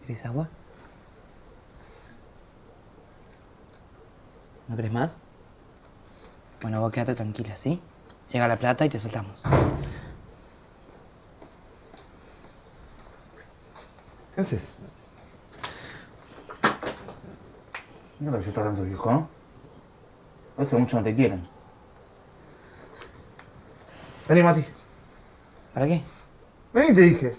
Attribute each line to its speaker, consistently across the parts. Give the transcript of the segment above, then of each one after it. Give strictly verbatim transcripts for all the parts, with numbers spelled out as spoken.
Speaker 1: ¿Querés agua? ¿No querés más? Bueno, vos quédate tranquila, ¿sí? Llega la plata y te soltamos.
Speaker 2: ¿Qué haces? Mira que se está tanto viejo, ¿no? Hace mucho no te quieren. Vení, Mati.
Speaker 1: ¿Para qué?
Speaker 2: Vení, te dije.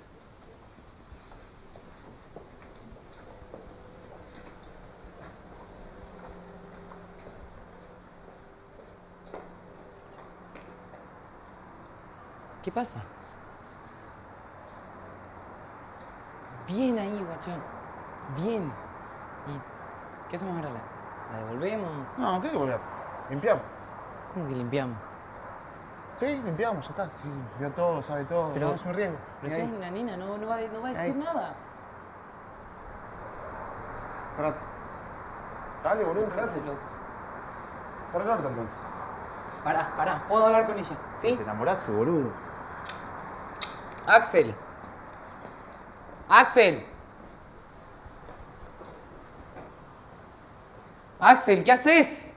Speaker 1: ¿Qué pasa? Bien ahí, guachón. Bien. ¿Y qué hacemos ahora? ¿La, la devolvemos?
Speaker 2: No, ¿qué hay que volver? Limpiamos.
Speaker 1: ¿Cómo que limpiamos?
Speaker 2: Sí, limpiamos, ya está. Sí, vio todo, sabe todo.
Speaker 1: Pero-
Speaker 2: no, es un riesgo.
Speaker 1: Pero
Speaker 2: Vení
Speaker 1: sos
Speaker 2: ahí.
Speaker 1: una nena, no, no, va, a- no va a decir
Speaker 2: Ahí.
Speaker 1: nada.
Speaker 2: Parate. Dale, boludo, entrate.
Speaker 1: Lo-
Speaker 2: Para el orto, entonces.
Speaker 1: Pará, pará, puedo hablar con ella, ¿sí?
Speaker 2: Te enamoraste, boludo.
Speaker 1: Axel. Axel. Axel, ¿qué haces?